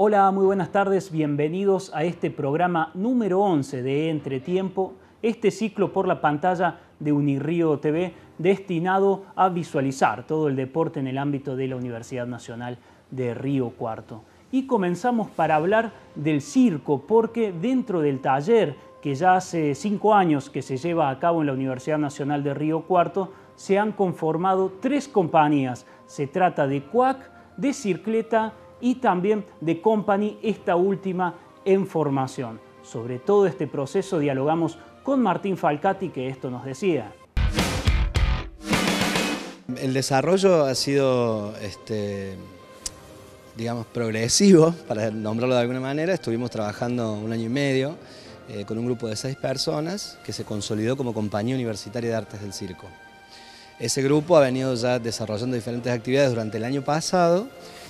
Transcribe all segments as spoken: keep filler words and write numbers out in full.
Hola, muy buenas tardes, bienvenidos a este programa número once de Entretiempo, este ciclo por la pantalla de Unirrío T V destinado a visualizar todo el deporte en el ámbito de la Universidad Nacional de Río Cuarto. Y comenzamos para hablar del circo, porque dentro del taller que ya hace cinco años que se lleva a cabo en la Universidad Nacional de Río Cuarto, se han conformado tres compañías. Se trata de Cuac, de Circleta y también de Company, esta última en formación. Sobre todo este proceso dialogamos con Martín Falcati, que esto nos decía. El desarrollo ha sido, este, digamos, progresivo, para nombrarlo de alguna manera. Estuvimos trabajando un año y medio eh, con un grupo de seis personas que se consolidó como Compañía Universitaria de Artes del Circo. Ese grupo ha venido ya desarrollando diferentes actividades durante el año pasado.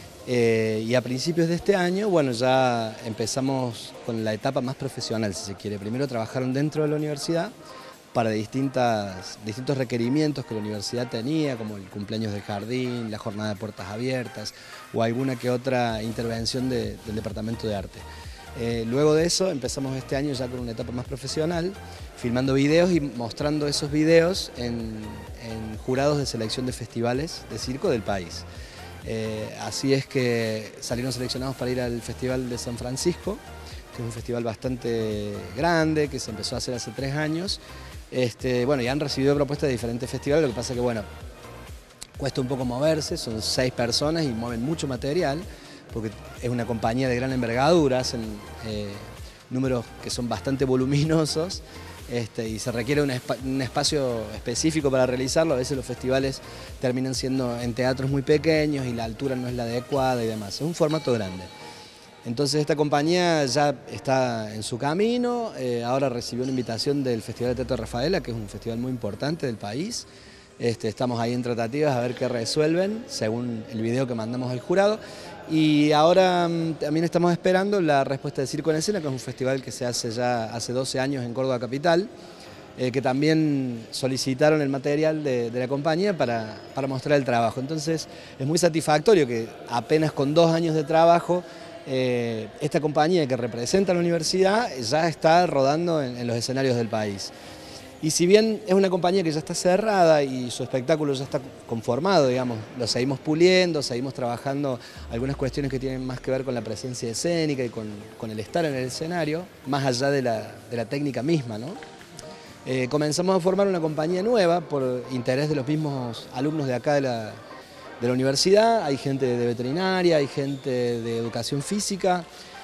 Eh, y a principios de este año, bueno, ya empezamos con la etapa más profesional, si se quiere. Primero trabajaron dentro de la universidad para distintas, distintos requerimientos que la universidad tenía, como el cumpleaños del jardín, la jornada de puertas abiertas o alguna que otra intervención de, del Departamento de Arte. Eh, luego de eso empezamos este año ya con una etapa más profesional, filmando videos y mostrando esos videos en, en jurados de selección de festivales de circo del país. Eh, así es que salieron seleccionados para ir al Festival de San Francisco, que es un festival bastante grande, que se empezó a hacer hace tres años. Este, bueno, y han recibido propuestas de diferentes festivales, lo que pasa que, bueno, cuesta un poco moverse, son seis personas y mueven mucho material, porque es una compañía de gran envergadura, hacen eh, números que son bastante voluminosos. Este, y se requiere un, espa un espacio específico para realizarlo. A veces los festivales terminan siendo en teatros muy pequeños y la altura no es la adecuada y demás. Es un formato grande. Entonces esta compañía ya está en su camino. Eh, ahora recibió una invitación del Festival de Teatro Rafaela, que es un festival muy importante del país. Este, estamos ahí en tratativas a ver qué resuelven, según el video que mandamos al jurado. Y ahora um, también estamos esperando la respuesta de Circo en Escena, que es un festival que se hace ya hace doce años en Córdoba Capital, eh, que también solicitaron el material de, de la compañía para, para mostrar el trabajo. Entonces es muy satisfactorio que apenas con dos años de trabajo, eh, esta compañía que representa a la universidad ya está rodando en, en los escenarios del país. Y si bien es una compañía que ya está cerrada y su espectáculo ya está conformado, digamos, lo seguimos puliendo, seguimos trabajando algunas cuestiones que tienen más que ver con la presencia escénica y con, con el estar en el escenario, más allá de la, de la técnica misma, ¿no? Eh, comenzamos a formar una compañía nueva por interés de los mismos alumnos de acá de la, de la universidad. Hay gente de veterinaria, hay gente de educación física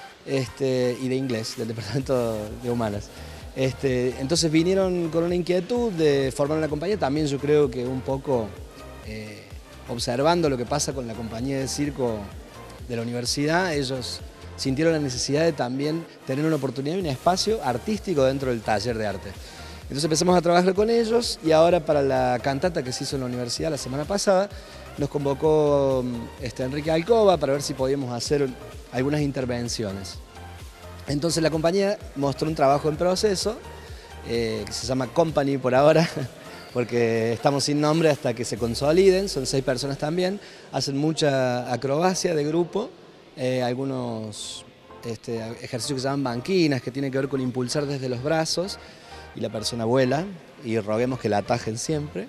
este, y de inglés, del departamento de humanas. Este, entonces vinieron con una inquietud de formar una compañía, también yo creo que un poco eh, observando lo que pasa con la compañía de circo de la universidad, ellos sintieron la necesidad de también tener una oportunidad y un espacio artístico dentro del taller de arte. Entonces empezamos a trabajar con ellos y ahora para la cantata que se hizo en la universidad la semana pasada, nos convocó este, Enrique Alcoba para ver si podíamos hacer algunas intervenciones. Entonces la compañía mostró un trabajo en proceso, eh, que se llama Company por ahora, porque estamos sin nombre hasta que se consoliden, son seis personas también, hacen mucha acrobacia de grupo, eh, algunos este, ejercicios que se llaman banquinas, que tienen que ver con impulsar desde los brazos, y la persona vuela, y roguemos que la atajen siempre.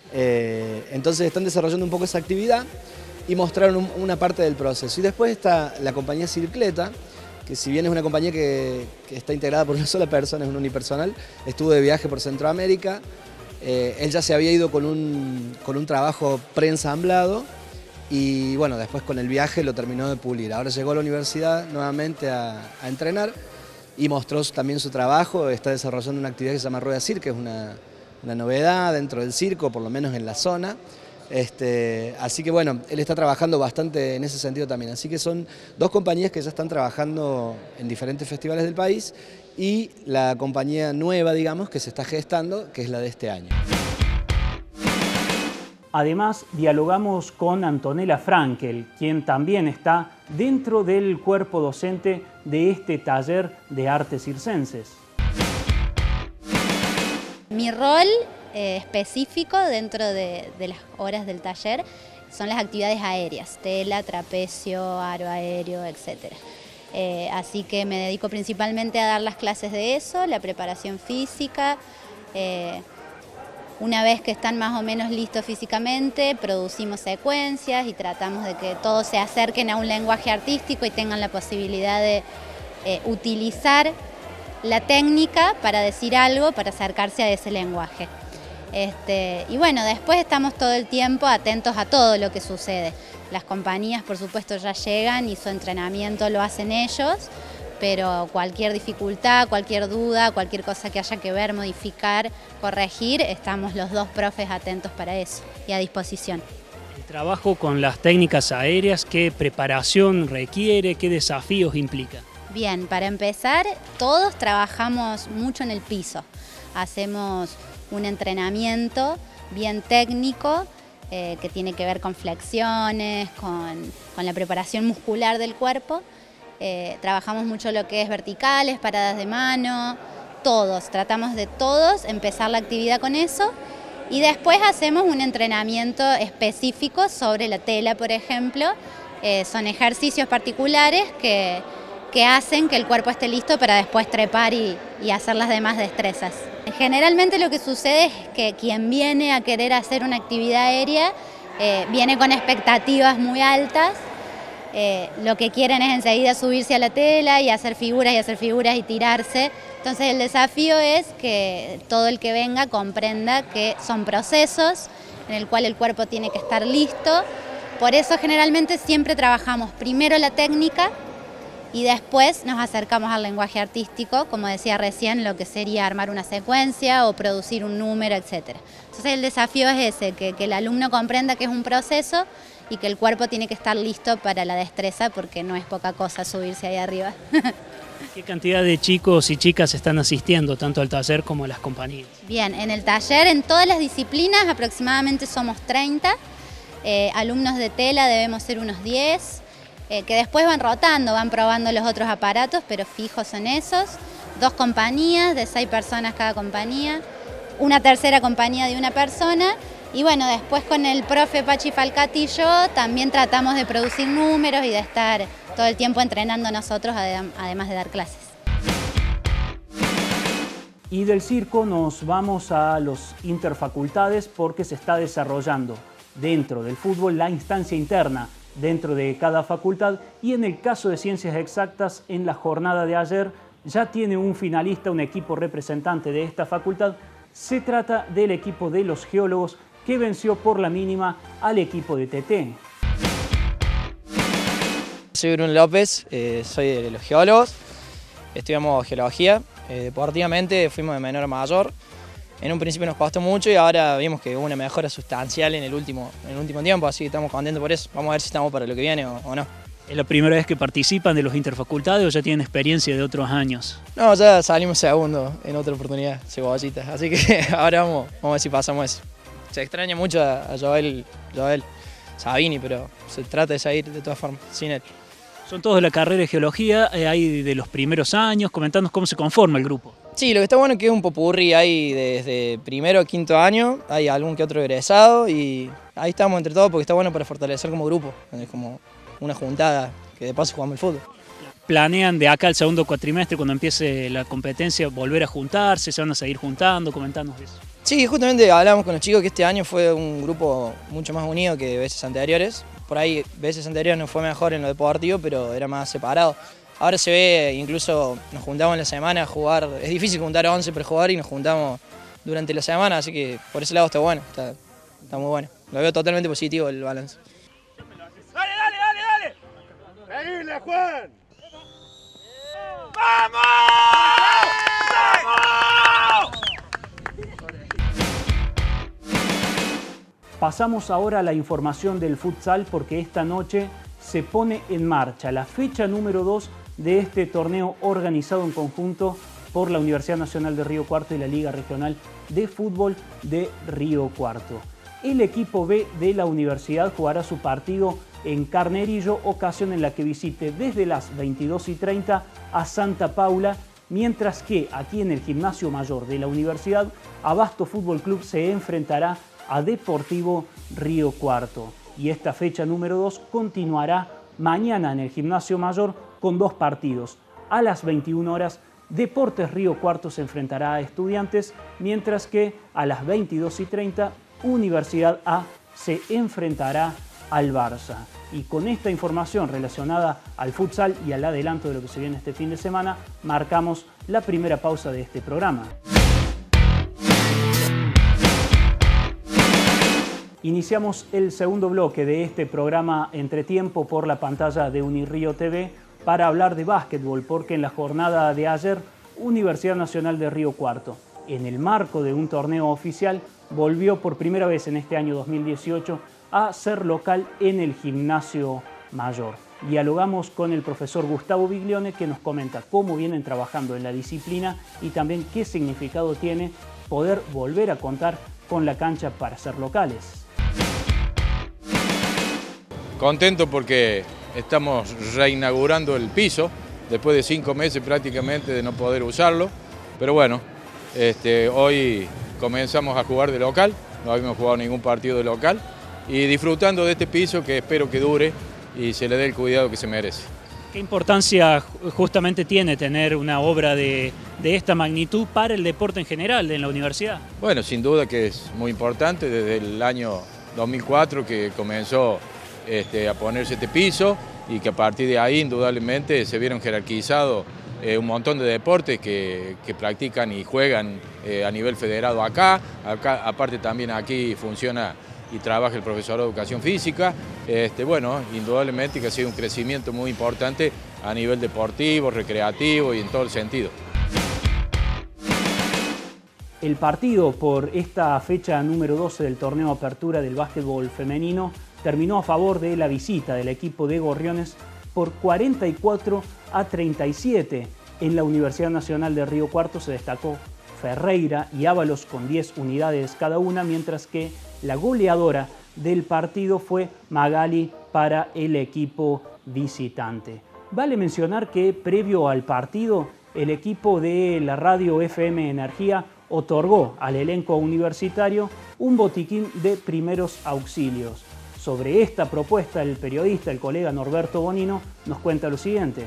Eh, entonces están desarrollando un poco esa actividad y mostraron un, una parte del proceso. Y después está la compañía Circleta, que si bien es una compañía que, que está integrada por una sola persona, es un unipersonal, estuvo de viaje por Centroamérica, eh, él ya se había ido con un, con un trabajo preensamblado y bueno, después con el viaje lo terminó de pulir. Ahora llegó a la universidad nuevamente a, a entrenar y mostró también su trabajo, está desarrollando una actividad que se llama Rueda Circo, que es una, una novedad dentro del circo, por lo menos en la zona. Este, así que bueno, él está trabajando bastante en ese sentido también, así que son dos compañías que ya están trabajando en diferentes festivales del país y la compañía nueva, digamos, que se está gestando, que es la de este año. Además, dialogamos con Antonella Frankel, quien también está dentro del cuerpo docente de este taller de artes circenses. Mi rol eh, específico dentro de, de las horas del taller son las actividades aéreas, tela, trapecio, aro aéreo, etcétera. Eh, así que me dedico principalmente a dar las clases de eso, la preparación física. Eh, una vez que están más o menos listos físicamente, producimos secuencias y tratamos de que todos se acerquen a un lenguaje artístico y tengan la posibilidad de eh, utilizar la técnica para decir algo, para acercarse a ese lenguaje. Este, y bueno, después estamos todo el tiempo atentos a todo lo que sucede. Las compañías, por supuesto, ya llegan y su entrenamiento lo hacen ellos, pero cualquier dificultad, cualquier duda, cualquier cosa que haya que ver, modificar, corregir, estamos los dos profes atentos para eso y a disposición. El trabajo con las técnicas aéreas, ¿qué preparación requiere, qué desafíos implica? Bien, para empezar, todos trabajamos mucho en el piso. Hacemos un entrenamiento bien técnico eh, que tiene que ver con flexiones, con, con la preparación muscular del cuerpo. Eh, trabajamos mucho lo que es verticales, paradas de mano, todos, tratamos de todos empezar la actividad con eso y después hacemos un entrenamiento específico sobre la tela, por ejemplo. Eh, son ejercicios particulares que, que hacen que el cuerpo esté listo para después trepar y, y hacer las demás destrezas. Generalmente lo que sucede es que quien viene a querer hacer una actividad aérea eh, viene con expectativas muy altas. Eh, lo que quieren es enseguida subirse a la tela y hacer figuras y hacer figuras y tirarse. Entonces el desafío es que todo el que venga comprenda que son procesos en el cual el cuerpo tiene que estar listo. Por eso generalmente siempre trabajamos primero la técnica y después nos acercamos al lenguaje artístico, como decía recién, lo que sería armar una secuencia o producir un número, etcétera. Entonces el desafío es ese, que, que el alumno comprenda que es un proceso y que el cuerpo tiene que estar listo para la destreza, porque no es poca cosa subirse ahí arriba. ¿Qué cantidad de chicos y chicas están asistiendo tanto al taller como a las compañías? Bien, en el taller, en todas las disciplinas, aproximadamente somos treinta. Eh, alumnos de tela debemos ser unos diez, eh, que después van rotando, van probando los otros aparatos, pero fijos son esos. Dos compañías, de seis personas cada compañía. Una tercera compañía de una persona. Y bueno, después con el profe Pachi Falcati y yo también tratamos de producir números y de estar todo el tiempo entrenando nosotros, además de dar clases. Y del circo nos vamos a los interfacultades porque se está desarrollando dentro del fútbol la instancia interna dentro de cada facultad y en el caso de ciencias exactas en la jornada de ayer ya tiene un finalista, un equipo representante de esta facultad. Se trata del equipo de los geólogos que venció por la mínima al equipo de T T. Soy Bruno López, eh, soy de los geólogos, estudiamos geología, eh, deportivamente fuimos de menor a mayor. En un principio nos costó mucho y ahora vimos que hubo una mejora sustancial en el último, en el último tiempo, así que estamos contentos por eso. Vamos a ver si estamos para lo que viene o, o no. ¿Es la primera vez que participan de los interfacultades o ya tienen experiencia de otros años? No, ya salimos segundo en otra oportunidad, cebollitas, así que ahora vamos, vamos a ver si pasamos eso. Se extraña mucho a, a Joel, Joel Sabini, pero se trata de seguir de todas formas, sin él. Son todos de la carrera de geología, eh, hay de los primeros años, comentándonos cómo se conforma el grupo. Sí, lo que está bueno es que es un popurrí, hay desde primero a quinto año, hay algún que otro egresado y ahí estamos entre todos porque está bueno para fortalecer como grupo, es como una juntada que de paso jugamos el fútbol. ¿Planean de acá al segundo cuatrimestre, cuando empiece la competencia, volver a juntarse? ¿Se van a seguir juntando? Comentanos eso. Sí, justamente hablamos con los chicos que este año fue un grupo mucho más unido que veces anteriores. Por ahí veces anteriores nos fue mejor en lo deportivo, pero era más separado. Ahora se ve, incluso nos juntamos en la semana a jugar. Es difícil juntar a once para jugar y nos juntamos durante la semana, así que por ese lado está bueno, está, está muy bueno. Lo veo totalmente positivo el balance. ¡Dale, dale, dale, dale! ¡Seguile, Juan! ¡Vamos! ¡Vamos! Pasamos ahora a la información del futsal porque esta noche se pone en marcha la fecha número dos de este torneo organizado en conjunto por la Universidad Nacional de Río Cuarto y la Liga Regional de Fútbol de Río Cuarto. El equipo B de la universidad jugará su partido en Carnerillo, ocasión en la que visite desde las veintidós y treinta a Santa Paula, mientras que aquí en el Gimnasio Mayor de la universidad, Abasto Fútbol Club se enfrentará a Deportivo Río Cuarto. Y esta fecha número dos continuará mañana en el Gimnasio Mayor con dos partidos. A las veintiuna horas, Deportes Río Cuarto se enfrentará a Estudiantes, mientras que a las veintidós y treinta, Universidad A se enfrentará al Barça. Y con esta información relacionada al futsal y al adelanto de lo que se viene este fin de semana, marcamos la primera pausa de este programa. Iniciamos el segundo bloque de este programa Entretiempo por la pantalla de Unirrío T V para hablar de básquetbol, porque en la jornada de ayer, Universidad Nacional de Río Cuarto, en el marco de un torneo oficial, volvió por primera vez en este año dos mil dieciocho a ser local en el Gimnasio Mayor. Dialogamos con el profesor Gustavo Biglione, que nos comenta cómo vienen trabajando en la disciplina y también qué significado tiene poder volver a contar con la cancha para ser locales. Contento porque estamos reinaugurando el piso después de cinco meses prácticamente de no poder usarlo, pero bueno, este, hoy comenzamos a jugar de local, no habíamos jugado ningún partido de local y disfrutando de este piso que espero que dure y se le dé el cuidado que se merece. ¿Qué importancia justamente tiene tener una obra de, de esta magnitud para el deporte en general en la universidad? Bueno, sin duda que es muy importante desde el año dos mil cuatro que comenzó este, a ponerse este piso y que a partir de ahí indudablemente se vieron jerarquizados eh, un montón de deportes que, que practican y juegan eh, a nivel federado acá. acá. Aparte también aquí funciona y trabaja el profesor de educación física. Este, bueno, indudablemente que ha sido un crecimiento muy importante a nivel deportivo, recreativo y en todo el sentido. El partido por esta fecha número doce del torneo Apertura del básquetbol femenino terminó a favor de la visita del equipo de Gorriones por cuarenta y cuatro a treinta y siete. En la Universidad Nacional de Río Cuarto se destacó Ferreira y Ábalos con diez unidades cada una, mientras que la goleadora del partido fue Magali para el equipo visitante. Vale mencionar que previo al partido, el equipo de la radio F M Energía otorgó al elenco universitario un botiquín de primeros auxilios. Sobre esta propuesta, el periodista, el colega Norberto Bonino, nos cuenta lo siguiente.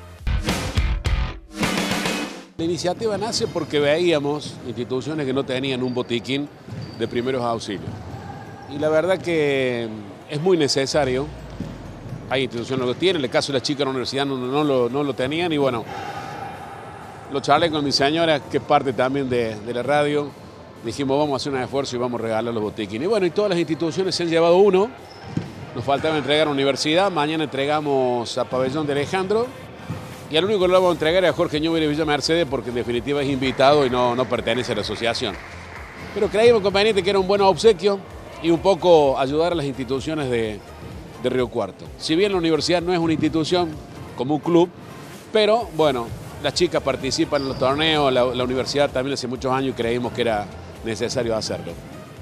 La iniciativa nace porque veíamos instituciones que no tenían un botiquín de primeros auxilios. Y la verdad que es muy necesario. Hay instituciones que lo tienen, en el caso de las chicas de la universidad no, no, lo, no lo tenían y bueno, lo charlé con mi señora, que es parte también de, de la radio. Dijimos, vamos a hacer un esfuerzo y vamos a regalar los botiquines. Y bueno, y todas las instituciones se han llevado uno. Nos faltaba entregar a la universidad, mañana entregamos a Pabellón de Alejandro. Y al único que lo vamos a entregar es a Jorge Ñuble de Villa Mercedes, porque en definitiva es invitado y no, no pertenece a la asociación. Pero creímos conveniente que era un buen obsequio y un poco ayudar a las instituciones de, de Río Cuarto. Si bien la universidad no es una institución como un club, pero bueno, las chicas participan en los torneos, la, la universidad también hace muchos años y creímos que era necesario hacerlo.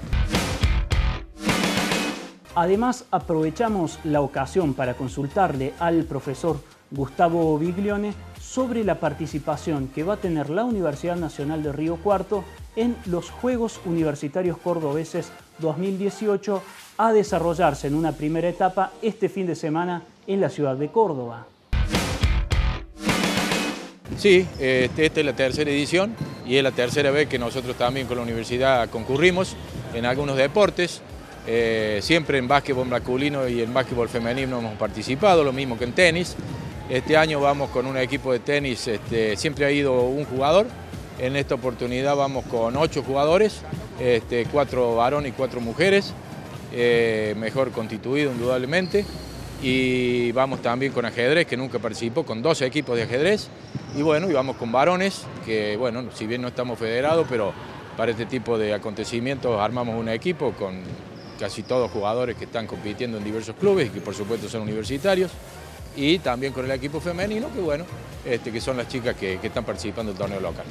Además, aprovechamos la ocasión para consultarle al profesor Gustavo Biglione sobre la participación que va a tener la Universidad Nacional de Río Cuarto en los Juegos Universitarios Cordobeses dos mil dieciocho, a desarrollarse en una primera etapa este fin de semana en la ciudad de Córdoba. Sí, este, esta es la tercera edición y es la tercera vez que nosotros también con la universidad concurrimos en algunos deportes. Eh, siempre en básquetbol masculino y en básquetbol femenino hemos participado, lo mismo que en tenis. Este año vamos con un equipo de tenis, este, siempre ha ido un jugador. En esta oportunidad vamos con ocho jugadores, este, cuatro varones y cuatro mujeres, eh, mejor constituido indudablemente. Y vamos también con ajedrez, que nunca participó, con doce equipos de ajedrez. Y bueno, y vamos con varones, que bueno, si bien no estamos federados, pero para este tipo de acontecimientos armamos un equipo con casi todos jugadores que están compitiendo en diversos clubes y que por supuesto son universitarios. Y también con el equipo femenino, que bueno, este, que son las chicas que, que están participando del torneo local.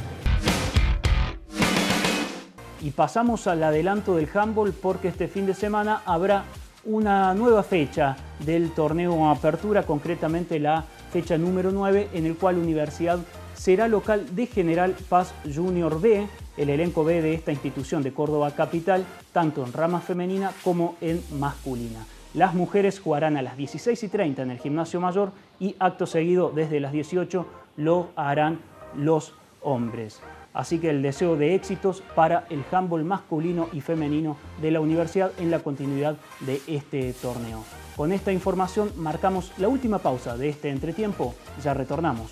Y pasamos al adelanto del handball, porque este fin de semana habrá una nueva fecha del torneo Apertura, concretamente la fecha número nueve, en el cual Universidad será local de General Paz Junior B, el elenco B de esta institución de Córdoba Capital, tanto en rama femenina como en masculina. Las mujeres jugarán a las dieciséis y treinta en el Gimnasio Mayor y acto seguido desde las dieciocho lo harán los hombres. Así que el deseo de éxitos para el handball masculino y femenino de la universidad en la continuidad de este torneo. Con esta información marcamos la última pausa de este entretiempo. Ya retornamos.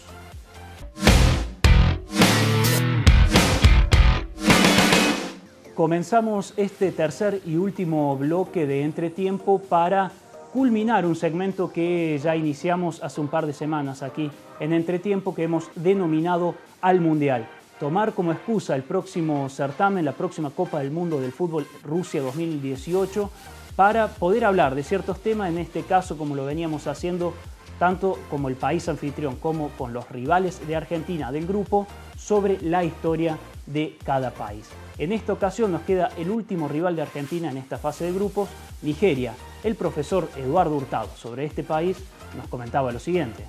Comenzamos este tercer y último bloque de entretiempo para culminar un segmento que ya iniciamos hace un par de semanas aquí en Entretiempo, que hemos denominado Al Mundial. Tomar como excusa el próximo certamen, la próxima Copa del Mundo del Fútbol Rusia dos mil dieciocho, para poder hablar de ciertos temas, en este caso como lo veníamos haciendo tanto como el país anfitrión como con los rivales de Argentina del grupo, sobre la historia de cada país. En esta ocasión nos queda el último rival de Argentina en esta fase de grupos, Nigeria. El profesor Eduardo Hurtado sobre este país nos comentaba lo siguiente.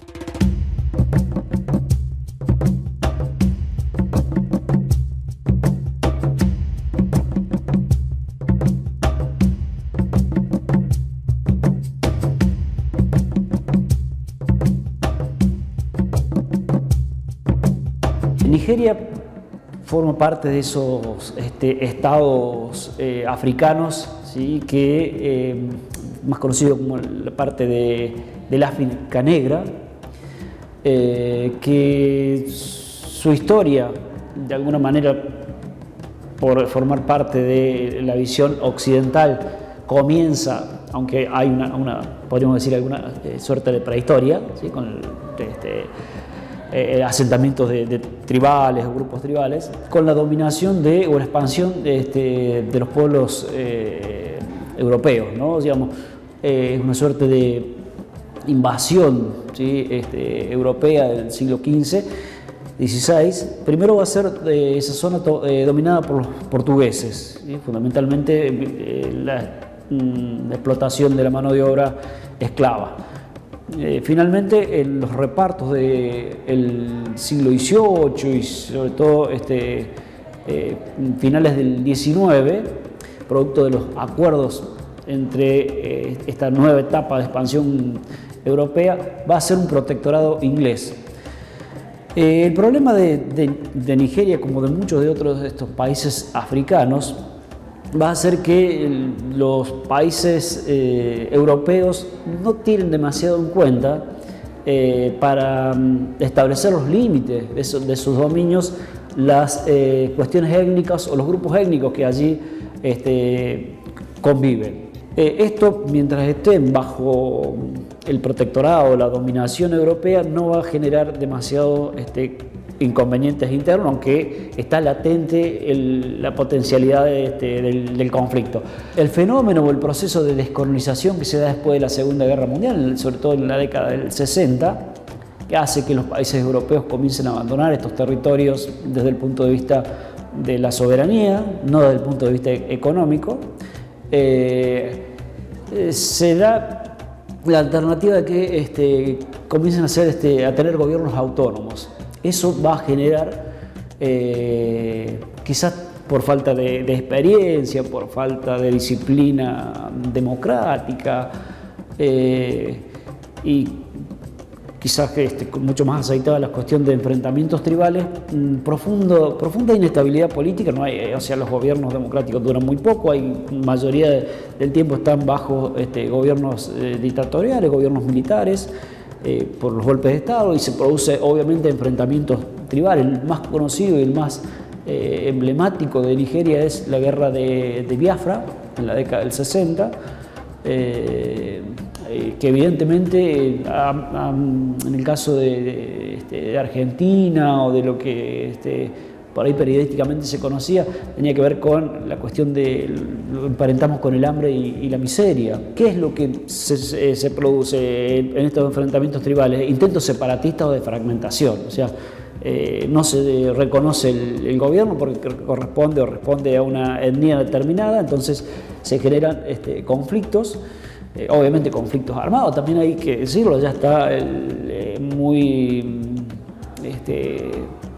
Nigeria forma parte de esos este, estados eh, africanos, ¿sí? que, eh, más conocido como la parte de, del África Negra, eh, que su historia, de alguna manera, por formar parte de la visión occidental, comienza, aunque hay una, una podríamos decir, alguna eh, suerte de prehistoria, ¿sí? con el, este, Eh, asentamientos de, de tribales o grupos tribales, con la dominación de, o la expansión de, este, de los pueblos eh, europeos, ¿no? Digamos, eh, es una suerte de invasión, ¿sí? este, europea del siglo quince, dieciséis. Primero va a ser eh, esa zona to, eh, dominada por los portugueses, ¿sí? fundamentalmente eh, la, mm, la explotación de la mano de obra esclava. Eh, finalmente, en los repartos del siglo dieciocho y sobre todo este, eh, finales del diecinueve, producto de los acuerdos entre eh, esta nueva etapa de expansión europea, va a ser un protectorado inglés. Eh, el problema de, de, de Nigeria, como de muchos de otros de estos países africanos, va a ser que los países eh, europeos no tienen demasiado en cuenta eh, para establecer los límites de, eso, de sus dominios, las eh, cuestiones étnicas o los grupos étnicos que allí este, conviven. Eh, esto, mientras estén bajo el protectorado, la dominación europea, no va a generar demasiado este, inconvenientes internos, aunque está latente el, la potencialidad de este, del, del conflicto. El fenómeno o el proceso de descolonización que se da después de la Segunda Guerra Mundial, sobre todo en la década del sesenta, que hace que los países europeos comiencen a abandonar estos territorios desde el punto de vista de la soberanía, no desde el punto de vista económico, eh, eh, se da la alternativa de que este, comiencen a, hacer, este, a tener gobiernos autónomos. Eso va a generar, eh, quizás por falta de, de experiencia, por falta de disciplina democrática, eh, y quizás este, mucho más aceitada la cuestión de enfrentamientos tribales, mmm, profundo, profunda inestabilidad política. No hay, o sea, los gobiernos democráticos duran muy poco, hay mayoría de, del tiempo están bajo este, gobiernos eh, dictatoriales, gobiernos militares, Eh, por los golpes de Estado, y se produce obviamente enfrentamientos tribales. El más conocido y el más eh, emblemático de Nigeria es la guerra de, de Biafra en la década del sesenta, eh, eh, que evidentemente eh, a, a, en el caso de, de, este, de Argentina o de lo que este, por ahí periodísticamente se conocía, tenía que ver con la cuestión de lo emparentamos con el hambre y, y la miseria. ¿Qué es lo que se, se, se produce en estos enfrentamientos tribales? Intentos separatistas o de fragmentación. O sea, eh, no se reconoce el, el gobierno porque corresponde o responde a una etnia determinada, entonces se generan este, conflictos, eh, obviamente conflictos armados, también hay que decirlo, ya está el, eh, muy este,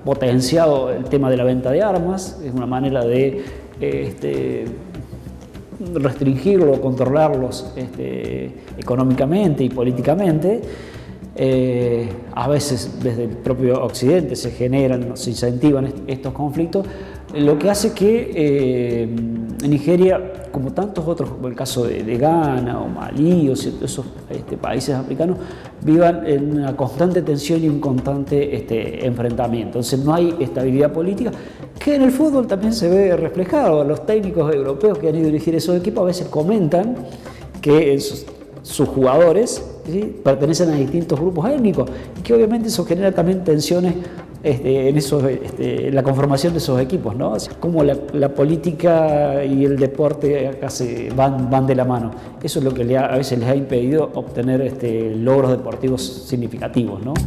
potenciado el tema de la venta de armas, es una manera de este, restringirlo, controlarlos este, económicamente y políticamente. Eh, a veces desde el propio Occidente se generan, se incentivan est estos conflictos, lo que hace que eh, Nigeria, como tantos otros, como el caso de, de Ghana o Malí o esos este, países africanos, vivan en una constante tensión y un constante este, enfrentamiento. Entonces no hay estabilidad política, que en el fútbol también se ve reflejado. Los técnicos europeos que han ido a dirigir esos equipos a veces comentan que sus, sus jugadores, ¿sí?, pertenecen a distintos grupos étnicos y que obviamente eso genera también tensiones este, en, esos, este, en la conformación de esos equipos, ¿no? Como la, la política y el deporte acá se van, van de la mano. Eso es lo que le ha, a veces les ha impedido obtener este, logros deportivos significativos, ¿no?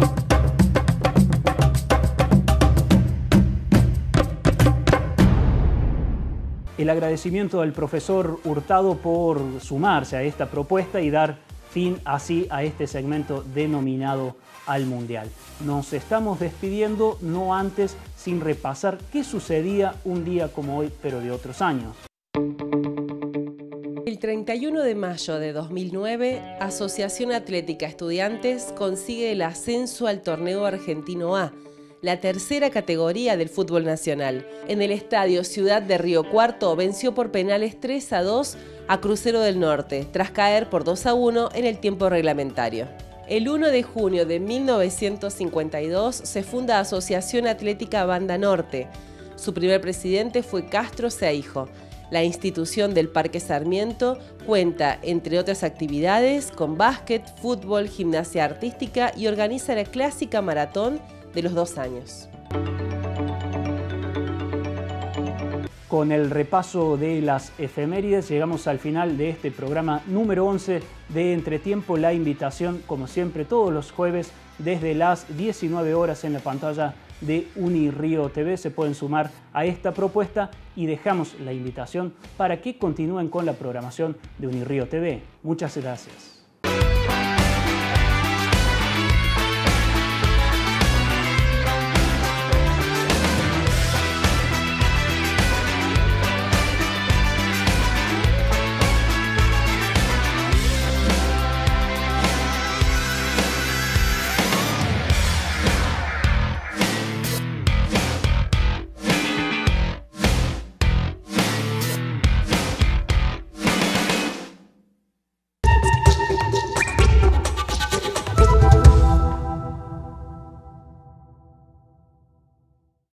El agradecimiento al profesor Hurtado por sumarse a esta propuesta y dar fin así a este segmento denominado Al Mundial. Nos estamos despidiendo, no antes sin repasar qué sucedía un día como hoy, pero de otros años. El treinta y uno de mayo de dos mil nueve, Asociación Atlética Estudiantes consigue el ascenso al Torneo Argentino A, la tercera categoría del fútbol nacional. En el estadio Ciudad de Río Cuarto venció por penales tres a dos a Crucero del Norte, tras caer por dos a uno en el tiempo reglamentario. El uno de junio de mil novecientos cincuenta y dos se funda Asociación Atlética Banda Norte. Su primer presidente fue Castro Seijo. La institución del Parque Sarmiento cuenta, entre otras actividades, con básquet, fútbol, gimnasia artística y organiza la clásica maratón de los dos años. Con el repaso de las efemérides llegamos al final de este programa número once de Entretiempo. La invitación, como siempre, todos los jueves desde las diecinueve horas en la pantalla de Unirío T V. Se pueden sumar a esta propuesta y dejamos la invitación para que continúen con la programación de Unirío T V. Muchas gracias.